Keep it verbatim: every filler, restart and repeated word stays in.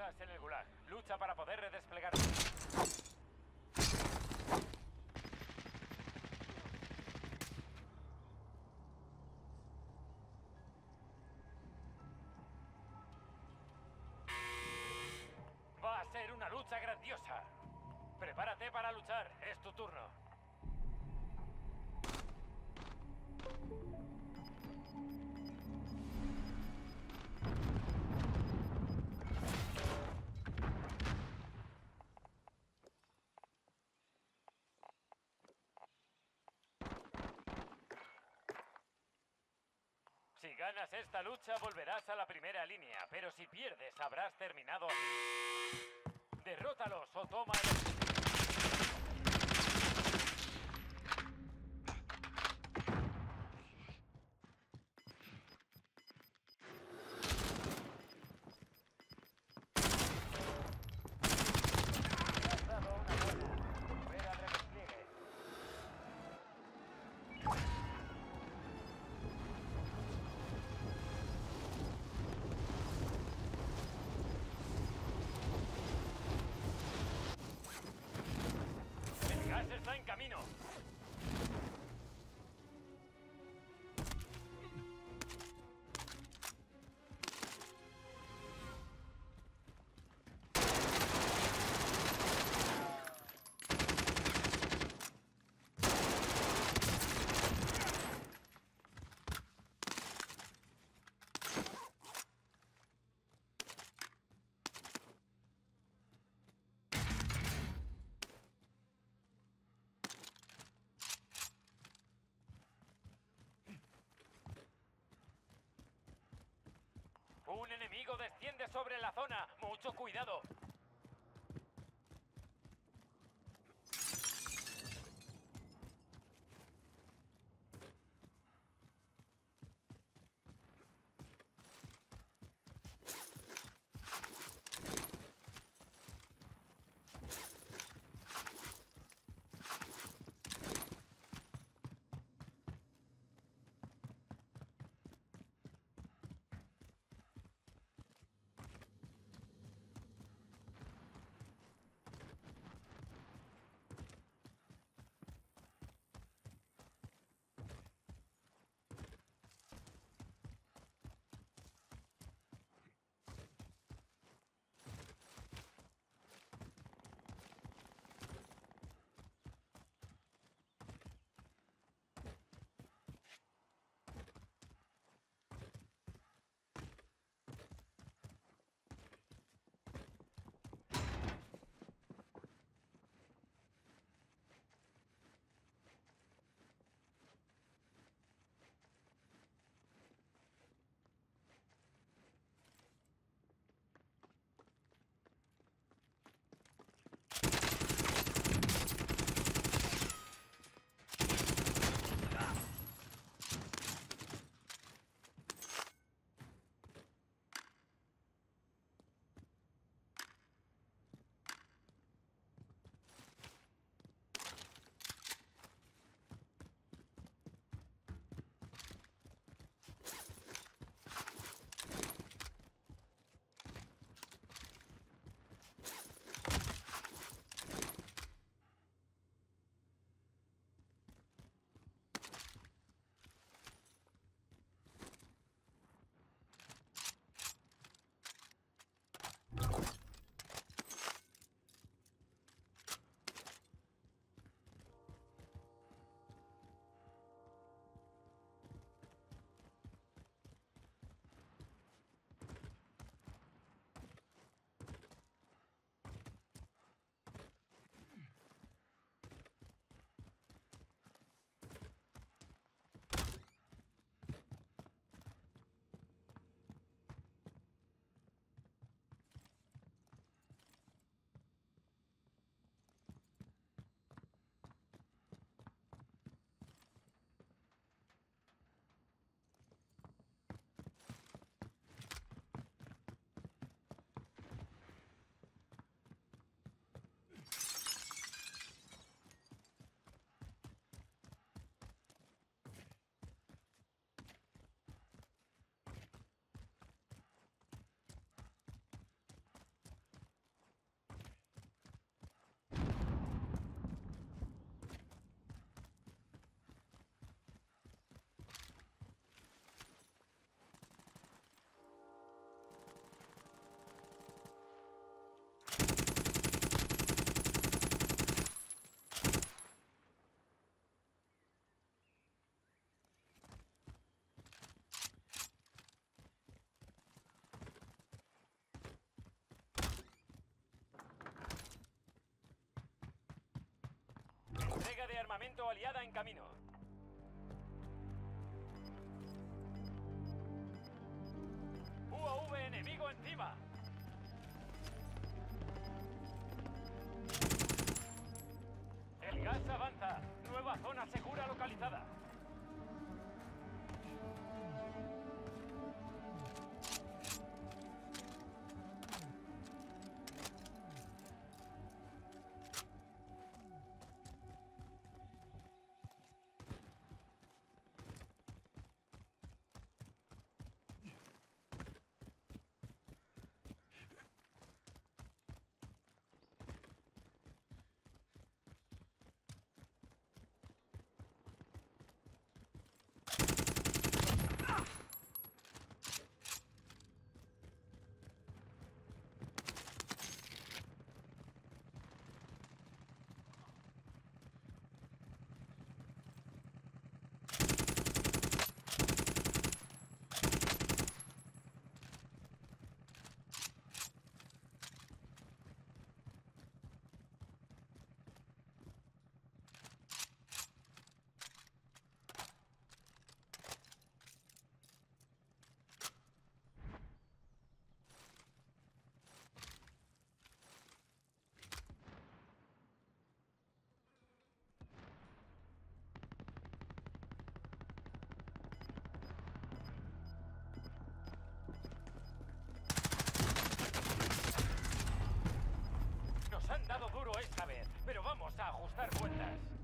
Estás en el gulag. Lucha para poder redesplegar. Va a ser una lucha grandiosa. Prepárate para luchar. Es tu turno. Si ganas esta lucha, volverás a la primera línea, pero si pierdes, habrás terminado aquí. Derrótalos o toma el... Has dado una buena. Volver al redespliegue. El gas está en camino. Un enemigo desciende sobre la zona. Mucho cuidado. Armamento aliada en camino. U A V enemigo encima. El gas avanza. Nueva zona segura localizada. Nos han dado duro esta vez, pero vamos a ajustar cuentas.